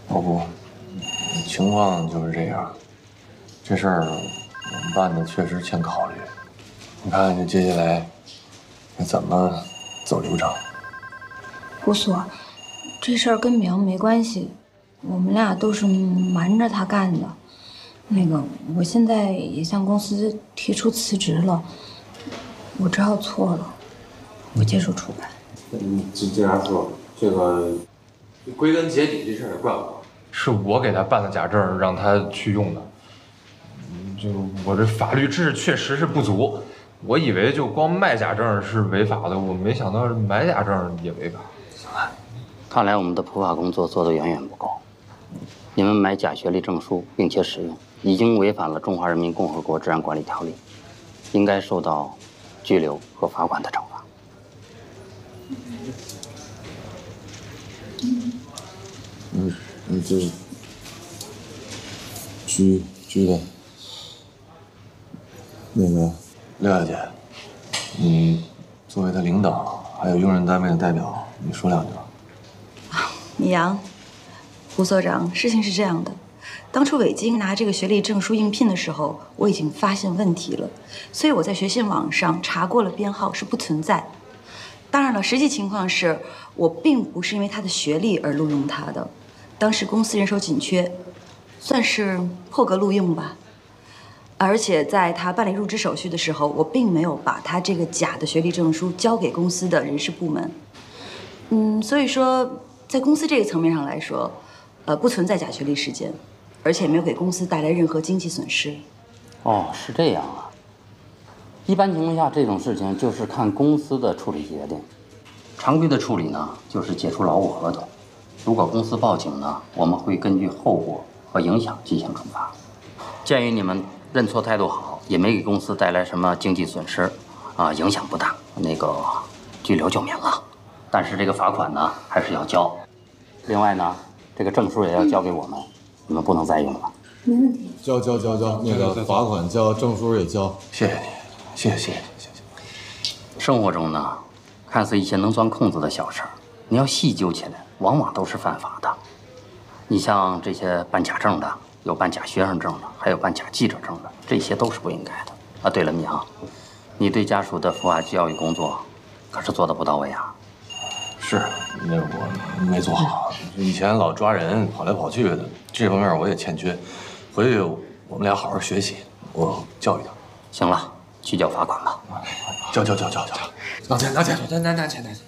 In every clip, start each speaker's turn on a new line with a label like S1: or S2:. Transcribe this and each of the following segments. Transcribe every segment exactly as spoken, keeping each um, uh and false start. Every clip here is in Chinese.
S1: 老姑，情况就是这样，这事儿我们办的确实欠考虑。你看这接下来该怎么走流程？
S2: 胡所，这事儿跟淼没关系，我们俩都是瞒着他干的。那个，我现在也向公司提出辞职了，我知道错了，我接受处罚。
S3: 嗯，这这样说，这个归根结底这事儿也怪我，
S4: 是我给他办的假证，让他去用的。就我这法律知识确实是不足，我以为就光卖假证是违法的，我没想到买假证也违法。
S5: 行了，看来我们的普法工作做得远远不够。你们买假学历证书并且使用，已经违反了《中华人民共和国治安管理条例》，应该受到拘留和罚款的惩罚。
S1: 嗯嗯，这拘拘的。那个廖小姐，你作为他领导，还有用人单位的代表，你说两句吧。
S2: 米阳，胡所长，事情是这样的，当初伟京拿这个学历证书应聘的时候，我已经发现问题了，所以我在学信网上查过了编号，是不存在。当然了，实际情况是我并不是因为他的学历而录用他的，当时公司人手紧缺，算是破格录用吧。而且在他办理入职手续的时候，我并没有把他这个假的学历证书交给公司的人事部门。嗯，所以说在公司这个层面上来说，呃，不存在假学历事件，而且没有给公司带来任何经济损失。
S5: 哦，是这样啊。一般情况下，这种事情就是看公司的处理决定。常规的处理呢，就是解除劳务合同。如果公司报警呢，我们会根据后果和影响进行处罚。鉴于你们认错态度好，也没给公司带来什么经济损失，啊，影响不大，那个拘留就免了。但是这个罚款呢，还是要交。另外呢，这个证书也要交给我们，你们不能再用了。
S2: 没问题。
S6: 交交交交，那个罚款交，证书也交。
S1: 谢谢你，谢谢谢谢谢谢。
S5: 生活中呢，看似一些能钻空子的小事儿，你要细究起来，往往都是犯法的。你像这些办假证的，有办假学生证的，还有办假记者证的，这些都是不应该的。啊，对了，米阳，你对家属的普法教育工作可是做的不到位啊。
S1: 是，那我没做好，以前老抓人跑来跑去的，这方面我也欠缺。回去我们俩好好学习，我教育他。
S5: 行了，去交罚款吧。
S1: 交交交交交，
S6: 拿钱拿钱
S3: 拿拿拿钱拿钱。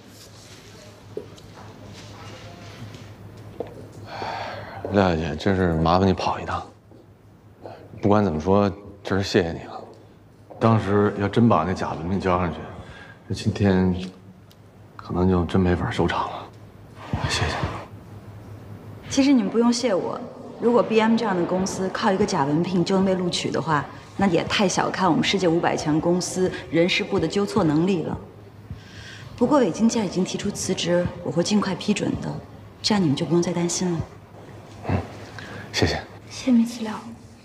S1: 廖小姐，真是麻烦你跑一趟。不管怎么说，这是谢谢你了。当时要真把那假文凭交上去，这今天可能就真没法收场了。谢谢。
S2: 其实你们不用谢我，如果 B M 这样的公司靠一个假文凭就能被录取的话，那也太小看我们世界五百强公司人事部的纠错能力了。不过伟京既然已经提出辞职，我会尽快批准的，这样你们就不用再担心了。
S1: 嗯，谢谢。
S2: 谢谢米资料。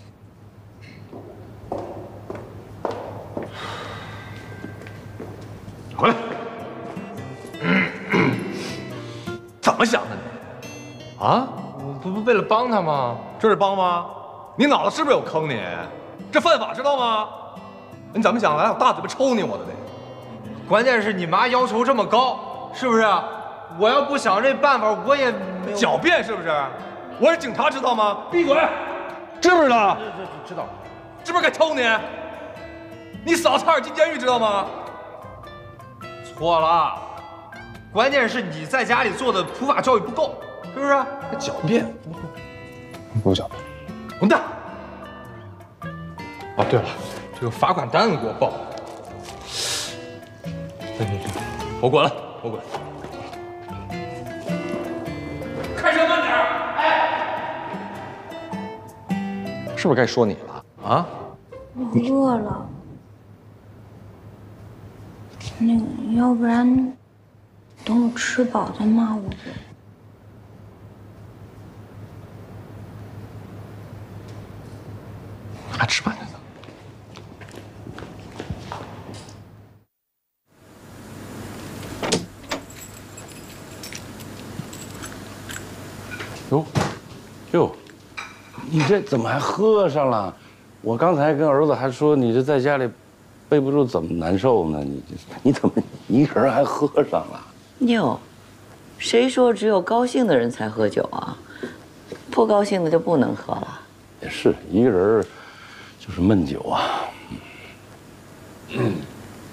S4: 回来！怎么想的你？啊？不不为了帮他吗？
S7: 这是帮吗？你脑子是不是有坑你？这犯法知道吗？你怎么想的？我大嘴巴抽你我的得！
S4: 关键是你妈要求这么高，是不是？我要不想这办法，我也没有
S7: 狡辩是不是？我是警察知道吗？闭嘴！知不知道？
S4: 知道。
S7: 是不是该抽你？你嫂差点进监狱知道吗？
S4: 错了，关键是你在家里做的普法教育不够，是不是？还狡辩，
S7: 不用狡辩，
S4: 滚蛋！哦，对了，这个罚款单子给我报。行行行，我滚了，我滚。
S7: 开车慢点！哎，是不是该说你了啊？
S2: 我饿了。那个，要不然等我吃饱再骂我吧。
S7: 还吃饭去呢。
S4: 哟。
S8: 哟，你这怎么还喝上了？我刚才跟儿子还说你这在家里背不住怎么难受呢？你你怎么一个人还喝上了？
S9: 哟，谁说只有高兴的人才喝酒啊？不高兴的就不能喝了。
S8: 也是一个人就是闷酒啊。嗯。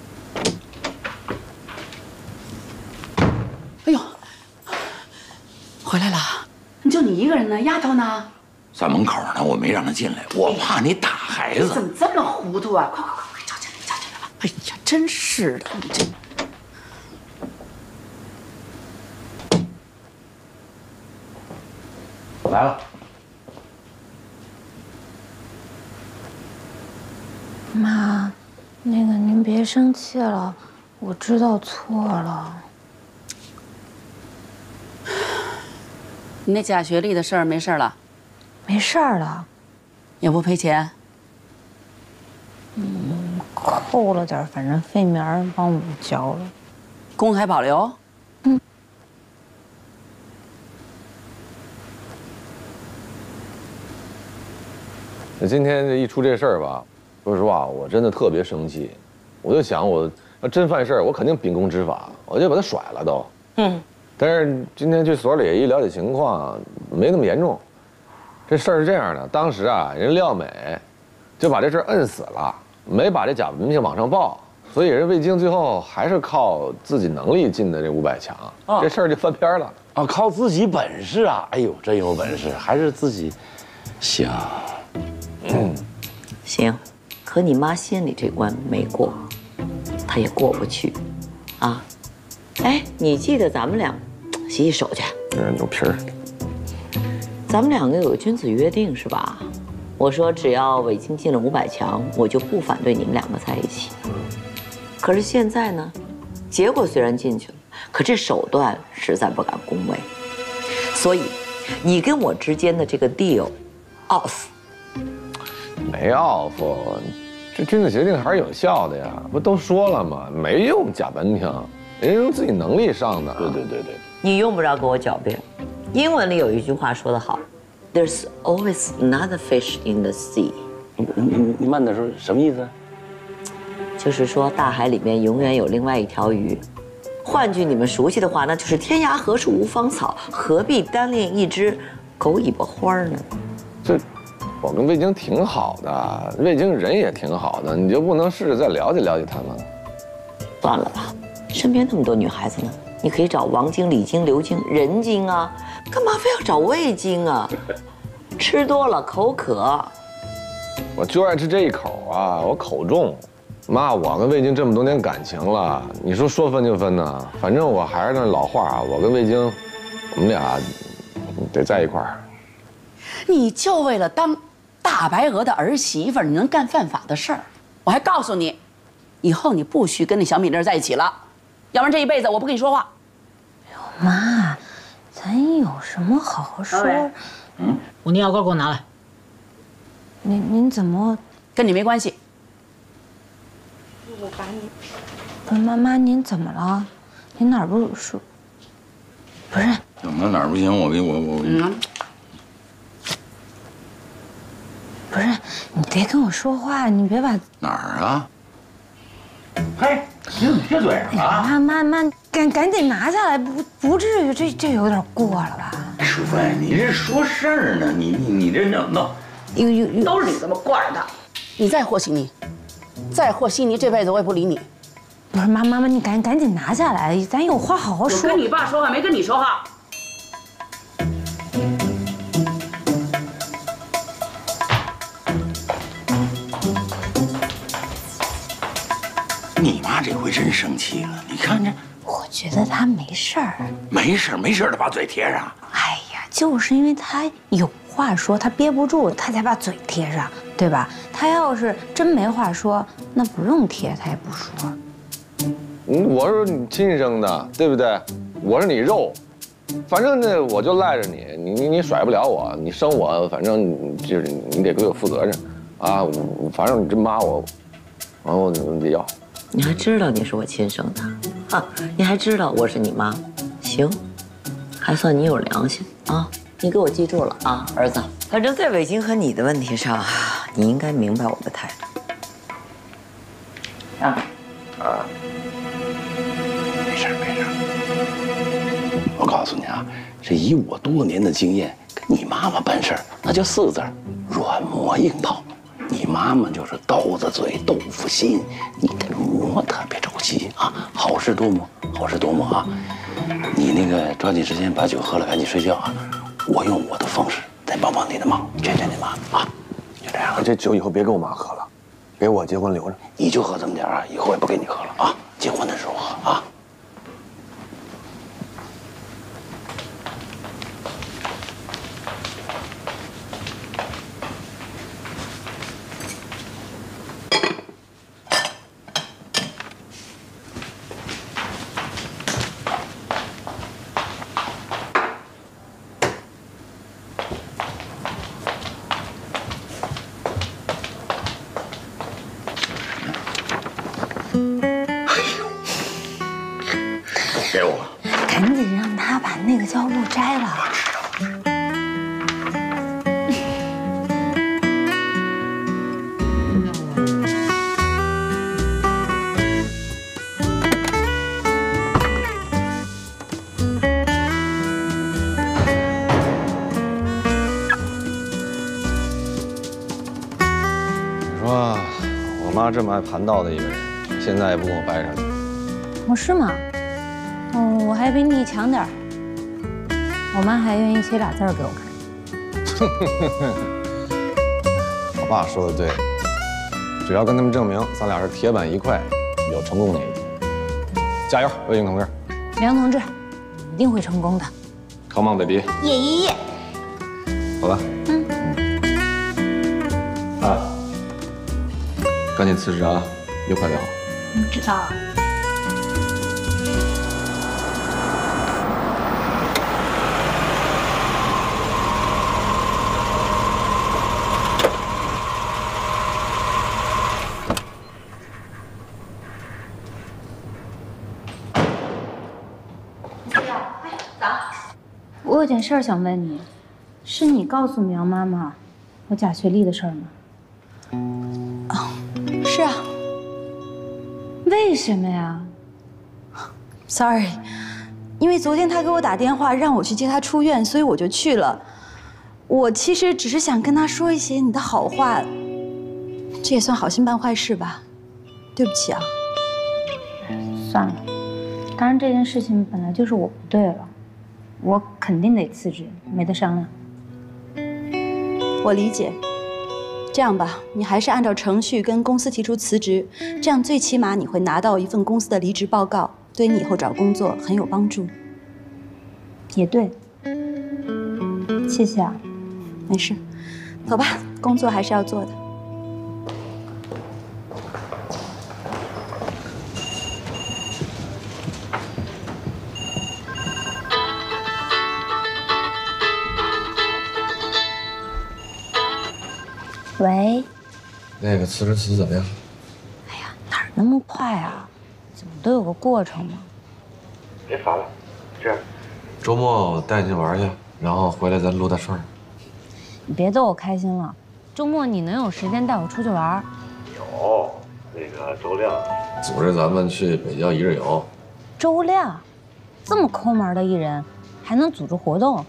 S10: 哎呦，回来了。 就你一个人呢？丫头呢？
S11: 在门口呢，我没让她进来，我怕你打孩子。
S10: 你怎么这么糊涂啊？快快快快，叫进来，叫进来吧！哎呀，真是的，你这。
S8: 来了。
S12: 妈，那个您别生气了，我知道错了。
S10: 你那假学历的事儿没事了？
S12: 没事儿了，
S10: 也不赔钱。
S12: 嗯，扣了点，反正费苗帮我们交了。
S10: 公开保留？
S12: 嗯。
S1: 那今天这一出这事儿吧，说实话，我真的特别生气。我就想，我要真犯事儿，我肯定秉公执法，我就把他甩了都。嗯。 但是今天去所里一了解情况，没那么严重。这事儿是这样的，当时啊，人廖美就把这事儿摁死了，没把这假文凭往上报，所以人魏京最后还是靠自己能力进的这五百强，啊、这事儿就翻篇了。
S8: 啊，靠自己本事啊！哎呦，真有本事，还是自己行。
S9: 嗯，行，可你妈心里这关没过，她也过不去，啊。哎，你记得咱们俩。 洗洗手去，
S1: 嗯，有皮儿。
S9: 咱们两个有个君子约定是吧？我说只要韦京进了五百强，我就不反对你们两个在一起。可是现在呢，结果虽然进去了，可这手段实在不敢恭维。所以，你跟我之间的这个 deal off。
S1: 没 off， 这君子协定还是有效的呀，不都说了吗？没用假文凭，人家用自己能力上的。
S8: 对对对对。
S9: 你用不着跟我狡辩，英文里有一句话说得好 ，There's always another fish in the sea。
S8: 你你你慢点说，什么意思？
S9: 就是说大海里面永远有另外一条鱼。换句你们熟悉的话，那就是天涯何处无芳草，何必单恋一只狗尾巴花呢？
S1: 这，我跟魏京挺好的，魏京人也挺好的，你就不能试着再了解了解他吗？
S9: 算了吧，身边那么多女孩子呢。 你可以找王晶、李晶、刘晶、任晶啊，干嘛非要找魏晶啊？吃多了口渴。
S1: 我就爱吃这一口啊，我口重。妈，我跟魏晶这么多年感情了，你说说分就分呢？反正我还是那老话，我跟魏晶，我们俩得在一块儿。
S10: 你就为了当大白鹅的儿媳妇，你能干犯法的事儿？我还告诉你，以后你不许跟那小米粒在一起了。 要不然这一辈子我不跟你说话。
S12: 妈，咱有什么好好说？
S10: 嗯，我尿膏给我拿来。
S12: 您您怎么？
S10: 跟你没关系。
S12: 我把你。不是妈妈，您怎么了？您哪儿不舒？不是。
S11: 怎么哪儿不行？我给我我。嗯。
S12: 不是，你别跟我说话，你别把。
S11: 哪儿啊？嘿。 你怎么贴嘴上了？
S12: 妈妈妈，赶赶紧拿下来，不不至于，这这有点过了吧？
S11: 淑芬，你这说事儿呢，你你你这闹闹，
S12: 有有有，
S10: 都是你这么惯的。你再和稀泥，再和稀泥，这辈子我也不理你。
S12: 不是妈妈妈，你赶赶紧拿下来，咱有话好好说。
S10: 我跟你爸说话，没跟你说话。
S11: 你妈这回真生气了，你看这。
S12: 我觉得她没事儿，
S11: 没事儿没事儿的把嘴贴上。
S12: 哎呀，就是因为她有话说，她憋不住，她才把嘴贴上，对吧？她要是真没话说，那不用贴，她也不说。
S1: 嗯，我是你亲生的，对不对？我是你肉，反正呢，我就赖着你，你你你甩不了我，你生我，反正就是你得给我负责任，啊，我反正你这妈我，完我你得要。
S9: 你还知道你是我亲生的，哈，你还知道我是你妈，行，还算你有良心啊。 你给我记住了啊，儿子。反正在伟京和你的问题上，你应该明白我的态度。啊
S8: 啊，没事没事。我告诉你啊，这以我多年的经验，跟你妈妈办事儿那就四个字儿：软磨硬泡。你妈妈就是刀子嘴豆腐心，你得磨特别周齐啊，好事多磨，好事多磨啊。你那个抓紧时间把酒喝了，赶紧睡觉啊。我用我的方式再帮帮你的忙，劝劝你妈啊。就这样，
S1: 这酒以后别给我妈喝了，给我结婚留着。
S8: 你就喝这么点啊，以后也不给你喝了啊。结婚的时候喝啊。给我，
S12: 赶紧让他把那个胶布摘了。
S1: 你说，我妈这么爱盘道的一个人，现在也不跟我掰扯了。
S12: 哦，是吗？哦，我还比你强点儿。我妈还愿意写俩字儿给我看。
S1: 我爸说的对，只要跟他们证明咱俩是铁板一块，有成功那一天。加油，魏英同志！
S12: 梁同志，一定会成功的。
S1: Come on, baby！
S12: 耶耶耶！
S1: 好吧。嗯。啊，赶紧辞职啊，别快聊。
S12: 嗯，知道了。 我有件事儿想问你，是你告诉苗妈妈我假学历的事儿吗？
S2: 哦，是啊。
S12: 为什么呀
S2: ？Sorry， 因为昨天他给我打电话让我去接他出院，所以我就去了。我其实只是想跟他说一些你的好话，这也算好心办坏事吧？对不起啊。
S12: 算了，当然这件事情本来就是我不对了。 我肯定得辞职，没得商量。
S2: 我理解。这样吧，你还是按照程序跟公司提出辞职，这样最起码你会拿到一份公司的离职报告，对你以后找工作很有帮助。
S12: 也对，谢谢啊。
S2: 没事，走吧，工作还是要做的。
S12: 喂，
S1: 那个辞职辞怎么样？
S12: 哎呀，哪儿那么快啊？怎么都有个过程嘛。
S1: 别烦了，这样，周末我带你去玩去，然后回来咱录大串。
S12: 你别逗我开心了，周末你能有时间带我出去玩？
S1: 有，那个周亮组织咱们去北郊一日游。
S12: 周亮，这么抠门的艺人，还能组织活动？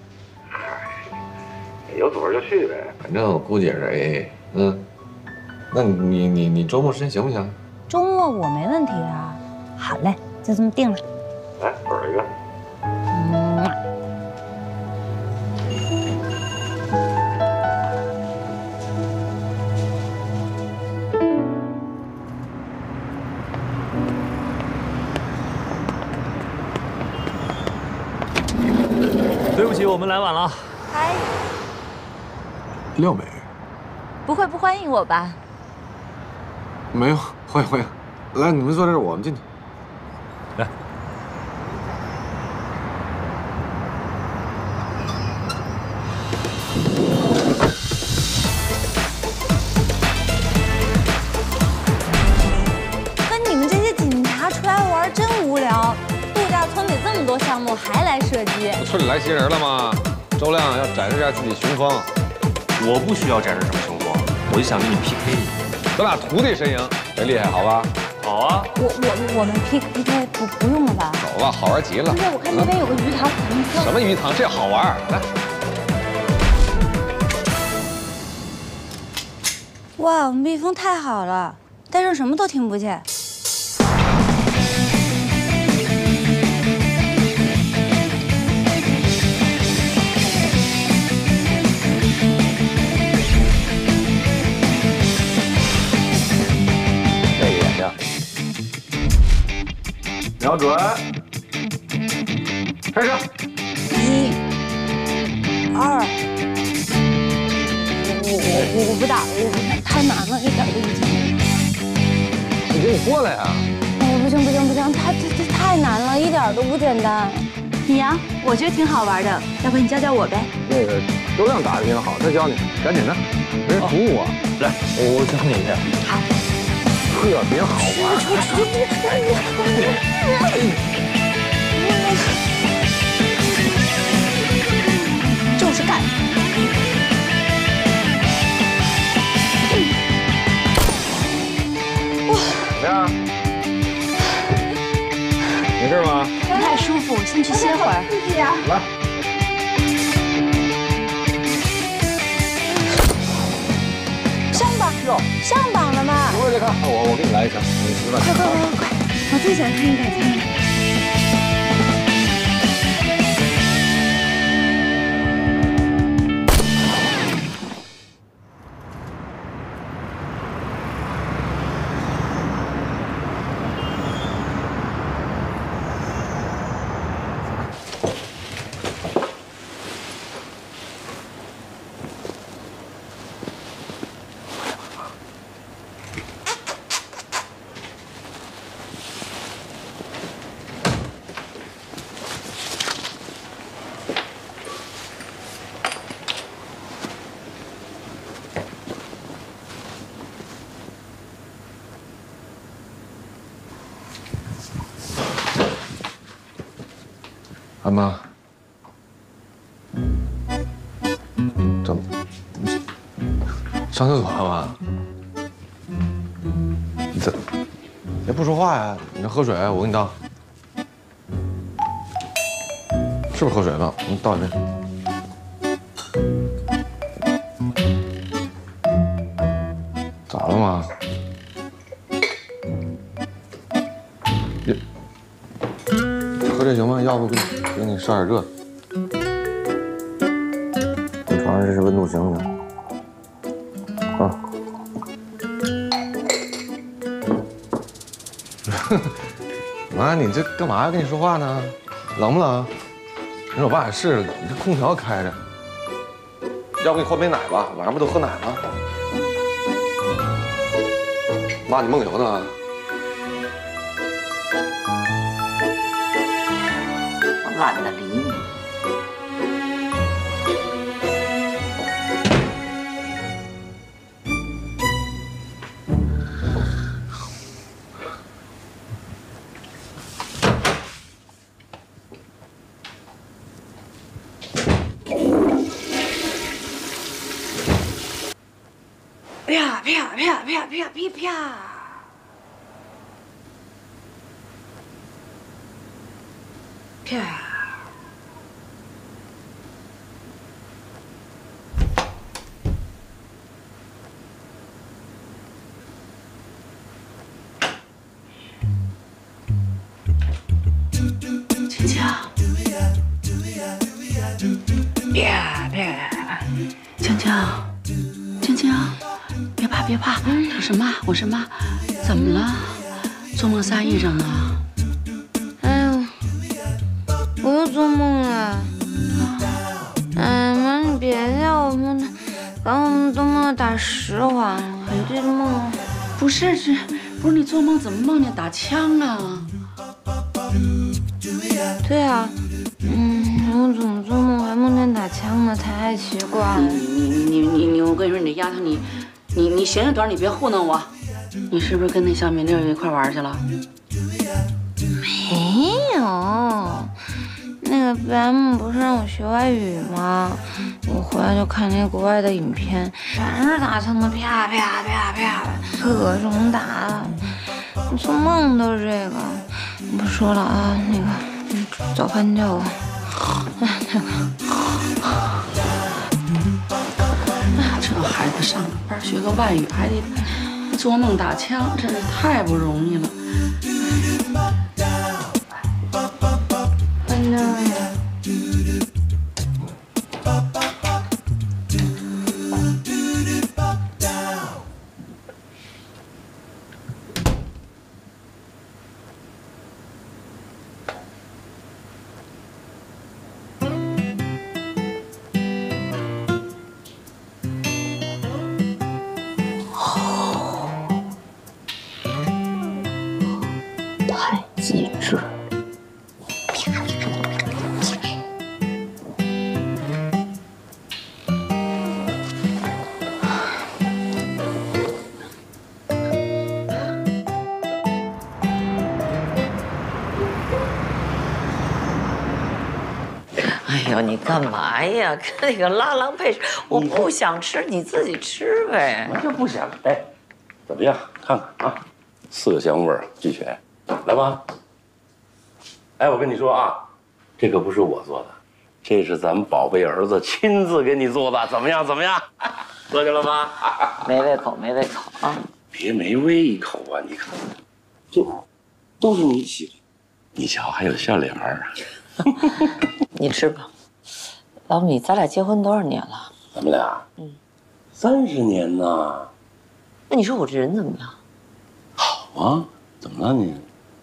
S1: 有组织就去呗，反正我估计也是 A A。嗯，那你你你周末时间行不行？
S12: 周末我没问题啊。好嘞，就这么定了。
S1: 来，吻一个。
S12: 嗯。
S13: 对不起，我们来晚了。
S12: 嗨。
S1: 廖美。
S12: 不会不欢迎我吧？
S1: 没有，欢迎欢迎。来，你们坐这儿，我们进去。
S13: 来。
S12: 跟你们这些警察出来玩真无聊。度假村里这么多项目，还来射击？
S1: 村里来新人了吗？
S6: 周亮要展示一下自己雄风。
S13: 我不需要展示什么雄风，我就想跟你 P K 你。
S6: 咱俩徒弟神营，谁厉害？好吧？
S13: 好啊。
S12: 我我我们 P P K 不不用了吧？
S6: 走吧，好玩极了。
S12: 不是，我看那边有个鱼塘，咱们跳。
S6: 什么鱼塘？这好玩！来。
S12: 哇，我们蜜蜂太好了，戴上什么都听不见。
S6: 瞄准，开始。
S12: 一、二，我我我不打了，我太难了，一点都不行。
S6: 你给我过来呀！
S12: 哎，不行不行不行，太这这太难了，一点都不简单。
S2: 李阳，我觉得挺好玩的，要不你教教我呗？
S6: 那个周亮打的挺好，他教你，赶紧的，别人服务我。
S13: 来，我我教你一下。
S2: 好。
S6: 特别好玩。
S10: 就是干。
S6: 哇！怎么样？没事吗？
S2: 不太舒服，我先去歇会儿。
S6: 来。
S12: 上榜了，上榜了吗？
S6: 过来看，我我给你来一枪，你吃饭。
S12: 快快快快！我最想看一百枪了。
S1: 安妈，怎么上厕所了吗？你这也不说话呀？你这喝水，我给你倒。是不是喝水了？我给你倒一杯。咋了妈？你喝这行吗？要不给你。 给你烧点热，你床上这是温度行不行？啊！妈，你这干嘛呀？跟你说话呢？冷不冷？你说我爸也是，你这空调开着。要不给你换杯奶吧？晚上不都喝奶吗？妈，你梦游呢？
S9: 懒得理你。
S12: 啪啪啪啪啪啪啪！啪！
S10: 青青，啪啪，青青，青青，别怕别怕，我是妈，我是妈，怎么了？做梦撒癔症啊？
S12: 哎呦，我又做梦了。哎妈，你别叫我梦，把我们都梦到打十环了。你这梦，
S10: 不是这，不是你做梦怎么梦见打枪啊？
S12: 对啊，嗯，我怎么做梦还梦见打枪呢？太奇怪了。
S10: 你你你你你，我跟你说，你这丫头，你你你醒醒盹，你别糊弄我。你是不是跟那小米粒一块玩去了？
S12: 没有， 那个 B M 不是让我学外语吗？我回来就看那个国外的影片，全是打枪的，啪啪啪啪，各种打，我做梦都是这个。不说了啊，那个早饭叫我。哎，那个，
S10: 哎呀，这孩子上个班学个外语还得做梦打枪，真是太不容易了。
S12: 饭叫呀。
S9: 哎呦，你干嘛呀？跟那个拉郎配，我不想吃，你自己吃呗。
S8: 我就不想。哎，怎么样？看看啊，色香味俱全，来吧。哎，我跟你说啊，这可不是我做的，这是咱们宝贝儿子亲自给你做的，怎么样？怎么样？喝去了吗？
S9: 没胃口，没胃口啊！
S8: 别没胃口啊！你看，这都是你喜欢，你瞧还有笑脸儿。
S9: 你吃吧。老米，咱俩结婚多少年了？
S8: 咱们俩，嗯，三十年呢。
S9: 那你说我这人怎么样？
S8: 好啊，怎么了你？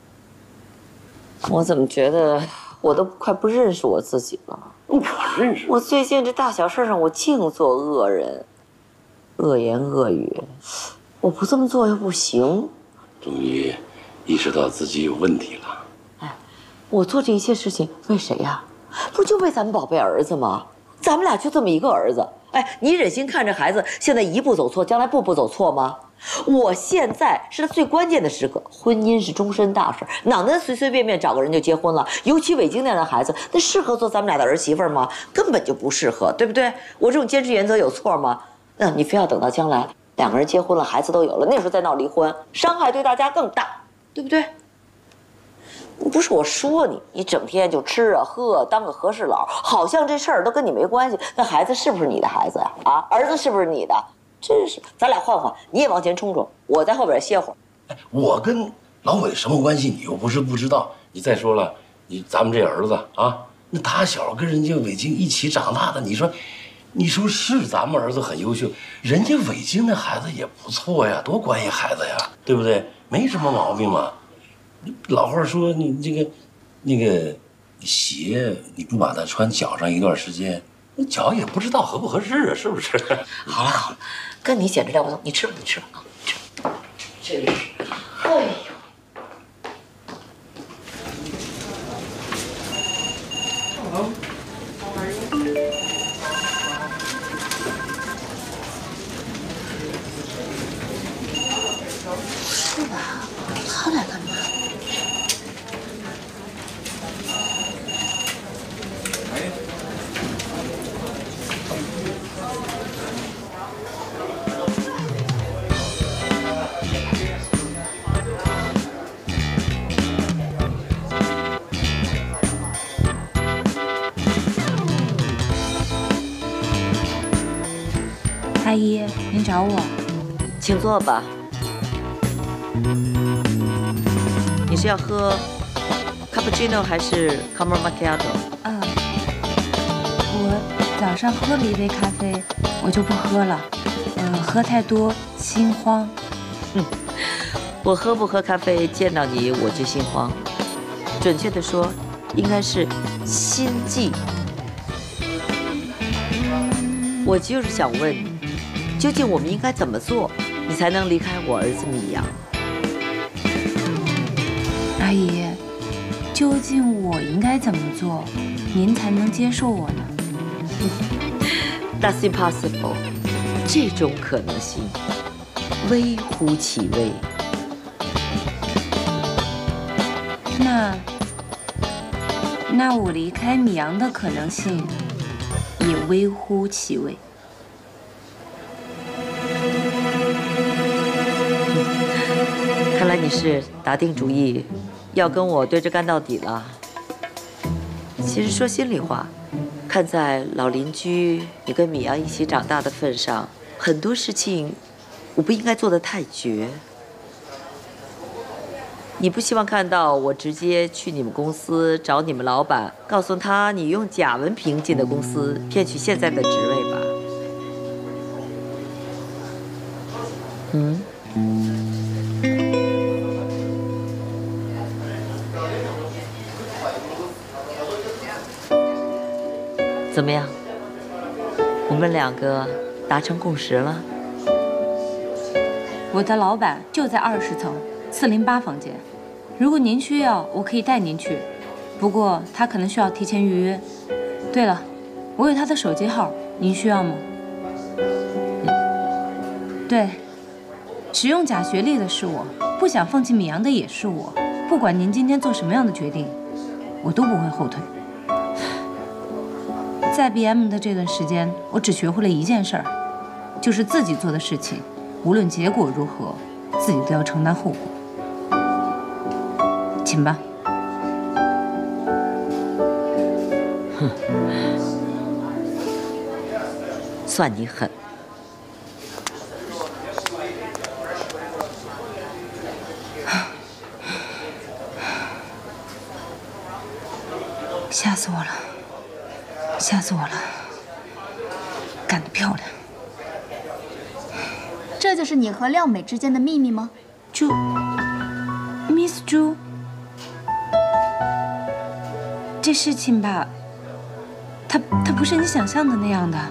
S9: 我怎么觉得我都快不认识我自己了？
S8: 我认识。
S9: 我最近这大小事上，我净做恶人，恶言恶语，我不这么做又不行。
S8: 终于意识到自己有问题了。
S9: 哎，我做这一切事情为谁呀？不就为咱们宝贝儿子吗？咱们俩就这么一个儿子。哎，你忍心看着孩子现在一步走错，将来步步走错吗？我现在是他最关键的时刻，婚姻是终身大事，哪能随随便便找个人就结婚了？尤其伟京那样的孩子，那适合做咱们俩的儿媳妇吗？根本就不适合，对不对？我这种坚持原则有错吗？那你非要等到将来两个人结婚了，孩子都有了，那时候再闹离婚，伤害对大家更大，对不对？不是我说你，你整天就吃啊喝啊，当个和事佬，好像这事儿都跟你没关系。那孩子是不是你的孩子呀？啊，儿子是不是你的？真是，咱俩换换，你也往前冲冲，我在后边歇会儿。
S8: 哎，我跟老伟什么关系？你又不是不知道。你再说了，你咱们这儿子啊，那打小跟人家伟京一起长大的，你说，你说是咱们儿子很优秀，人家伟京那孩子也不错呀，多关心孩子呀，对不对？没什么毛病嘛。老话说，你这个，那个鞋你不把它穿脚上一段时间，那脚也不知道合不合适啊，是不是？
S9: 好了好了，跟你简直聊不动，你吃吧你吃吧啊，吃。真是，哎呦。
S10: 是吧？他俩干嘛？
S12: 阿姨，您找我？
S9: 请坐吧。你是要喝 cappuccino 还是 caramel macchiato？
S12: 啊，我早上喝了一杯咖啡，我就不喝了。嗯、呃，喝太多心慌。
S9: 嗯，我喝不喝咖啡，见到你我就心慌。准确的说，应该是心悸。我就是想问你，究竟我们应该怎么做，你才能离开我儿子米阳？
S12: 阿姨，究竟我应该怎么做，您才能接受我呢？
S9: That's impossible， 这种可能性微乎其微。
S12: 那那我离开米阳的可能性也微乎其微。
S9: 看来你是打定主意要跟我对着干到底了。其实说心里话，看在老邻居你跟米阳一起长大的份上，很多事情我不应该做得太绝。你不希望看到我直接去你们公司找你们老板，告诉他你用假文凭进的公司，骗取现在的职位吧？嗯。怎么样？我们两个达成共识了？
S12: 我的老板就在二十层四零八房间，如果您需要，我可以带您去，不过他可能需要提前预约。对了，我有他的手机号，您需要吗？对，使用假学历的是我，不想放弃米阳的也是我。不管您今天做什么样的决定，我都不会后退。在 B M 的这段时间，我只学会了一件事儿，就是自己做的事情，无论结果如何，自己都要承担后果。请吧。
S9: 哼，算你狠。
S12: 吓死我了！吓死我了！干得漂亮！
S14: 这就是你和廖美之间的秘密吗？
S12: 朱 ，Miss 朱，这事情吧，它它不是你想象的那样的。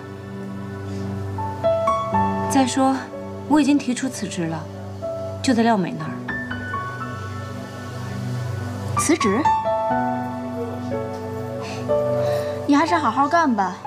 S12: 再说，我已经提出辞职了，就在廖美那儿。
S14: 辞职？你还是好好干吧。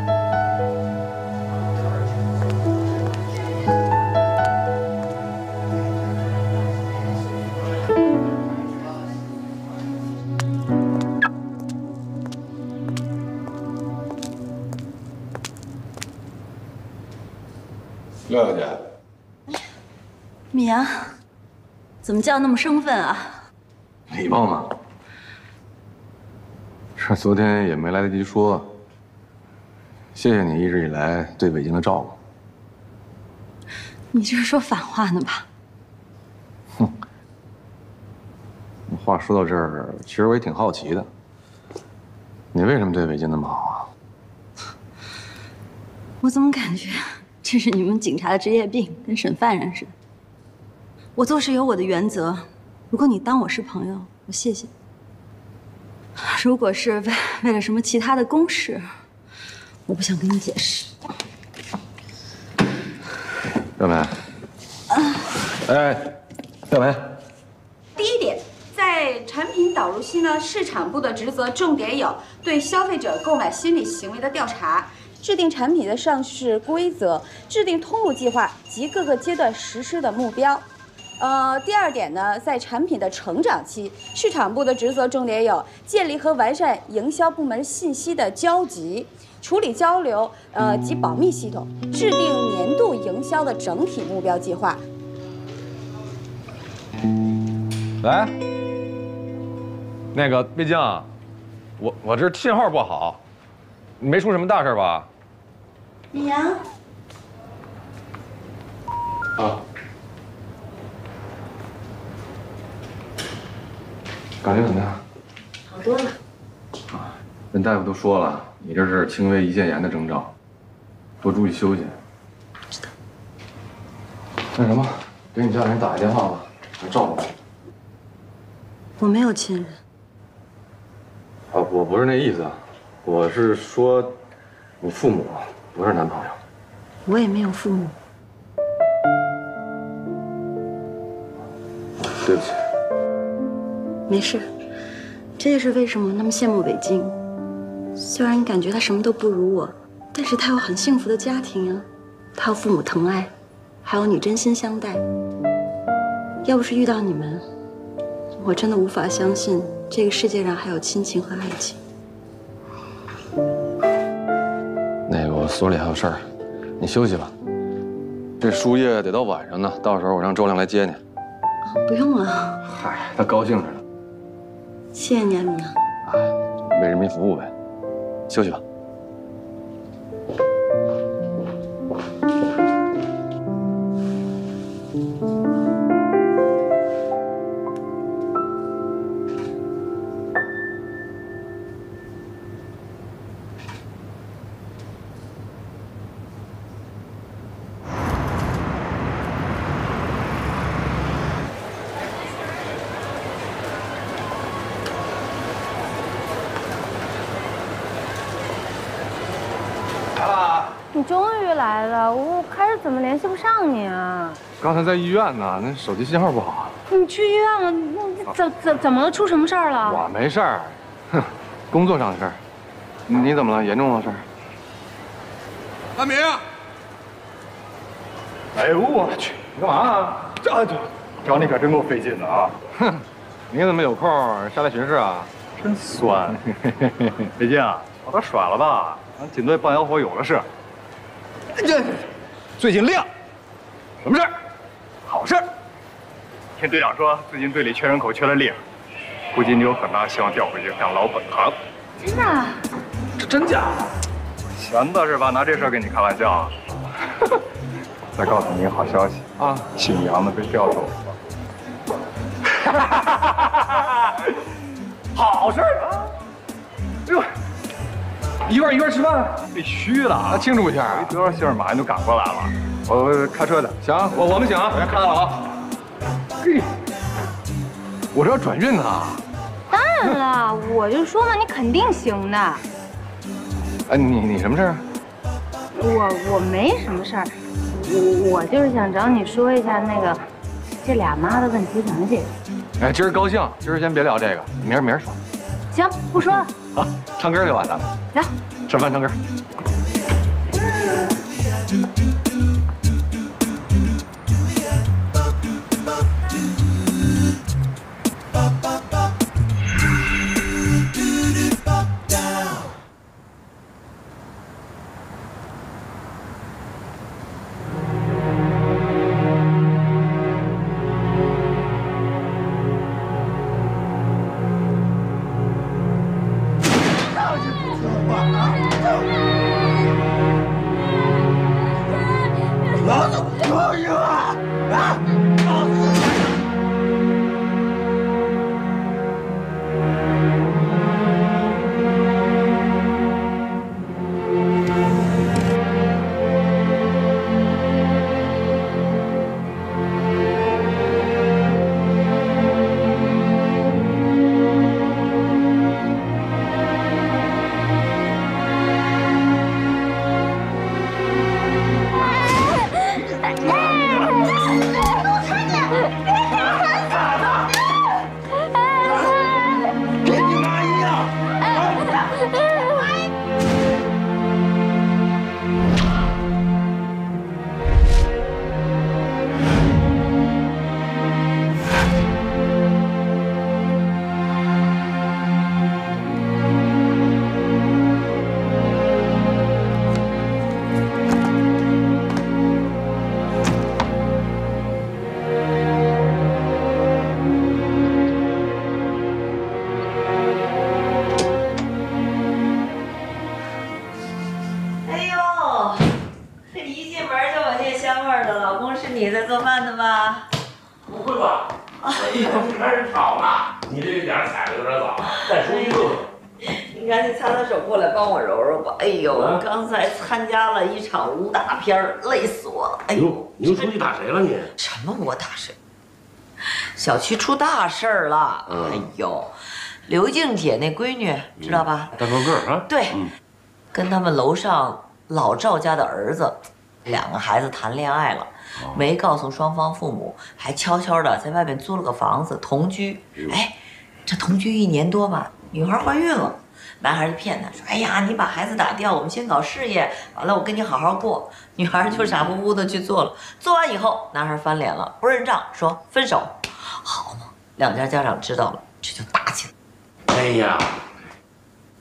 S1: 廖小姐，
S2: 米阳，怎么叫那么生分啊？
S1: 礼貌嘛。这昨天也没来得及说，谢谢你一直以来对北京的照顾。
S2: 你这是说反话呢吧？
S1: 哼，话说到这儿，其实我也挺好奇的，你为什么对北京那么好啊？
S2: 我怎么感觉这是你们警察的职业病，跟审犯人似的？我做事有我的原则，如果你当我是朋友，我谢谢。如果是为为了什么其他的公事，我不想跟你解释。
S1: 廖梅，哎，廖梅，
S2: 第一点，在产品导入期呢，市场部的职责重点有对消费者购买心理行为的调查，制定产品的上市规则，制定通路计划及各个阶段实施的目标。呃，第二点呢，在产品的成长期，市场部的职责重点有建立和完善营销部门信息的交集、处理交流呃及保密系统，制定年度营销的整体目标计划。
S7: 来，那个毕竟，我我这信号不好，没出什么大事吧？
S2: 米阳，
S1: 啊。感觉怎么样？
S2: 好多了。
S1: 啊，人大夫都说了，你这是轻微胰腺炎的征兆，多注意休息。
S2: 知道。
S1: 那什么，给你家里人打个电话吧，来照顾你。
S2: 我没有亲人。
S1: 啊，我不是那意思，我是说，你父母不是男朋友。
S2: 我也没有父母。
S1: 对不起。
S2: 没事，这也是为什么那么羡慕北京。虽然感觉他什么都不如我，但是他有很幸福的家庭啊，他有父母疼爱，还有你真心相待。要不是遇到你们，我真的无法相信这个世界上还有亲情和爱情。
S1: 我所里还有事儿，你休息吧。这输液得到晚上呢，到时候我让周亮来接你。
S2: 不用了。
S1: 嗨，他高兴着呢。
S2: 谢谢你啊，明阳。
S1: 为人民服务呗，休息吧。
S12: 你终于来了，我开始怎么联系不上你啊？
S6: 刚才在医院呢，那手机信号不好。
S12: 你去医院了？你怎怎怎么了？出什么事儿了？
S6: 我没事儿，哼，工作上的事儿。你你怎么了？严重的事儿？
S7: 大明，
S6: 哎呦我去，你干嘛呢？这就找你可真够费劲的啊！哼，你怎么有空下来巡视啊？真酸，费劲啊！把他甩了吧，咱警队办小伙有的是。这最近亮，什么事儿？好事儿！听队长说，最近队里缺人口缺的厉害，估计你有很大希望调回去当老本行。
S12: 真的？
S6: 这真假的？闲的是吧？拿这事儿跟你开玩笑啊？再告诉你一个好消息啊，姓杨的被调走了。好事儿啊！哎呦，一块一块吃饭，必须的啊！庆祝一下！一得信儿马上就赶过来了。我开车的，行，我我们行，我先开了啊。嘿，我这要转运呢。
S12: 当然了，我就说嘛，你肯定行的。
S6: 哎，你你什么事儿？
S12: 我我没什么事儿，我我就是想找你说一下那个这俩妈的问题怎么解决。
S6: 哎，今儿高兴，今儿先别聊这个，明儿明儿说。
S12: 行，不说了。
S6: 好，唱歌去吧，咱们。
S12: 行，
S6: 吃饭唱歌。
S11: 老子不高兴了！啊！老子！
S9: 你在做饭的吧？
S11: 不会吧？我一天开始炒了，你这个点踩的有点早，再说一个。
S9: 你赶紧擦擦手过来帮我揉揉吧。哎呦，我刚才参加了一场武打片，累死我了。哎呦，
S11: 你又出去打谁了你？
S9: 什么我打谁？小区出大事儿了。哎呦，刘静姐那闺女知道吧？
S11: 大高个儿啊。
S9: 对，跟他们楼上老赵家的儿子，两个孩子谈恋爱了。没告诉双方父母，还悄悄的在外面租了个房子同居。哎，这同居一年多吧，女孩怀孕了，男孩就骗她说：“哎呀，你把孩子打掉，我们先搞事业，完了我跟你好好过。”女孩就傻乎乎的去做了。做完以后，男孩翻脸了，不认账，说分手。好嘛，两家家长知道了，这就打起来。
S11: 哎呀，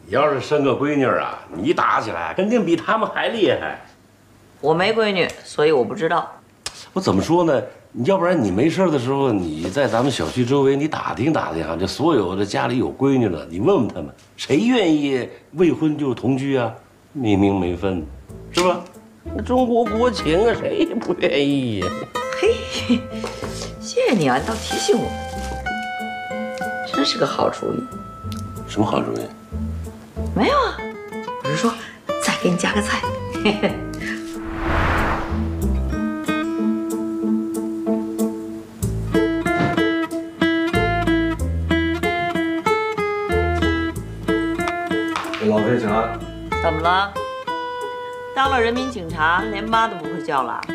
S8: 你要是生个闺女啊，你打起来肯定比他们还厉害。
S9: 我没闺女，所以我不知道。
S8: 我怎么说呢？要不然你没事的时候，你在咱们小区周围你打听打听啊，这所有的家里有闺女的，你问问他们，谁愿意未婚就同居啊？明明没分，是吧？那中国国情啊，谁也不愿意呀。
S9: 嘿，谢谢你啊，你倒提醒我，真是个好主意。
S8: 什么好主意？
S9: 没有啊，我是说再给你加个菜。嘿嘿。
S1: 给老飞请安。
S9: 怎么了？当了人民警察，连妈都不会叫了？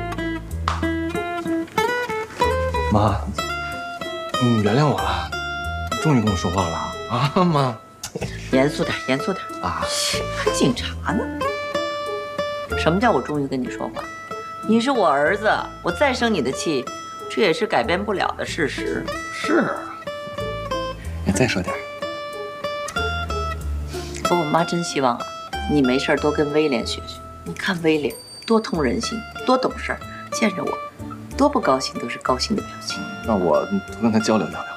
S1: 妈，你原谅我了，终于跟我说话了啊，妈。
S9: 严肃点，严肃点
S1: 啊！
S9: 还警察呢？什么叫我终于跟你说话？你是我儿子，我再生你的气，这也是改变不了的事实。
S1: 是。再说点。
S9: 可我妈真希望啊，你没事多跟威廉学学。你看威廉多通人性，多懂事儿，见着我，多不高兴都是高兴的表情。
S1: 那我多跟他交流交流。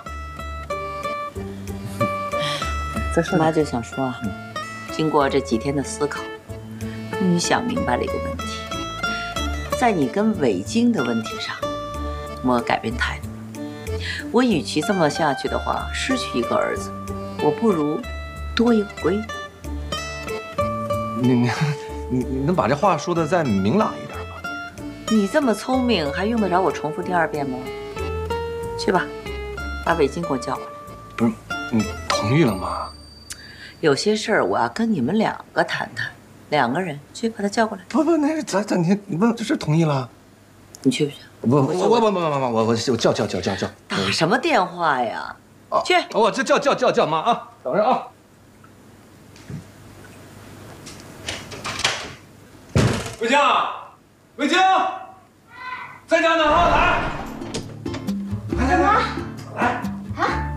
S1: 再说。
S9: 妈就想说啊，经过这几天的思考，终于想明白了一个问题，在你跟伟京的问题上，我改变态度。我与其这么下去的话，失去一个儿子，我不如多一个闺女。
S1: 你你你你能把这话说的再明朗一点吗？
S9: 你这么聪明，还用得着我重复第二遍吗？去吧，把伟京给我叫过来。
S1: 不是，你同意了吗？
S9: 有些事儿我要跟你们两个谈谈，两个人去把他叫过来。
S1: 不不，那咱咱你你问这是同意了？
S9: 你去不去？
S1: 不我我我我我我我我叫叫叫叫叫。
S9: 打什么电话呀？去，
S1: 我这叫叫叫叫妈啊，等着啊。魏京，魏京，在家呢啊，来，来来来，来啊，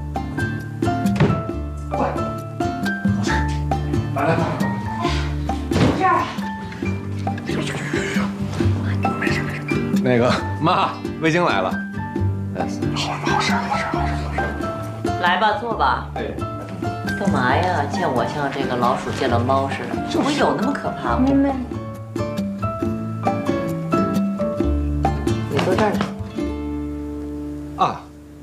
S1: 过来，好事，来来来，
S14: 这儿。
S1: 没事没事。那个妈，魏京来了。哎，好好事好事好事好事。
S9: 来吧，坐吧。
S1: 哎，
S9: 干嘛呀？见我像这个老鼠见了猫似的，我有那么可怕吗？
S14: 妹妹。
S9: 坐这儿来。
S1: 啊，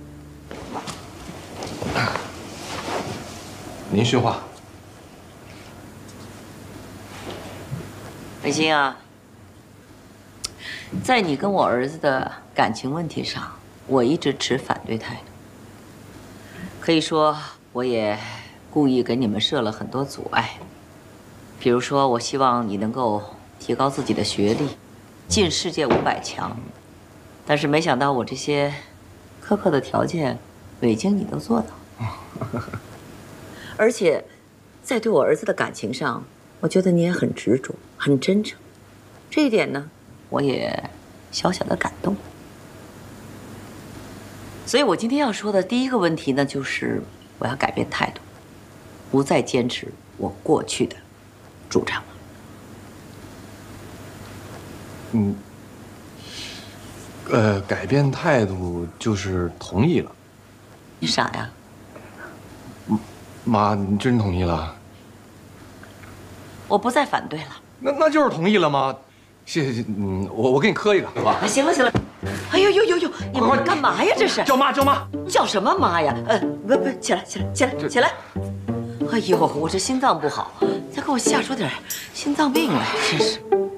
S1: 您训话。
S9: 伟星啊，在你跟我儿子的感情问题上，我一直持反对态度。可以说，我也故意给你们设了很多阻碍。比如说，我希望你能够提高自己的学历，进世界五百强。但是没想到我这些苛刻的条件，伟京你都做到。而且，在对我儿子的感情上，我觉得你也很执着，很真诚。这一点呢，我也小小的感动。所以我今天要说的第一个问题呢，就是我要改变态度，不再坚持我过去的主张了。
S1: 嗯。呃，改变态度就是同意了。
S9: 你傻呀？
S1: 妈，你真同意了？
S9: 我不再反对了。
S1: 那那就是同意了吗？谢谢，嗯，我我给你磕一个，好吧？
S9: 行了行了，哎呦呦呦呦，你们干嘛呀？这是
S1: 叫妈叫妈，
S9: 叫什么妈呀？呃，不不，起来起来起来起来！哎呦，我这心脏不好，再给我吓出点心脏病来，真是。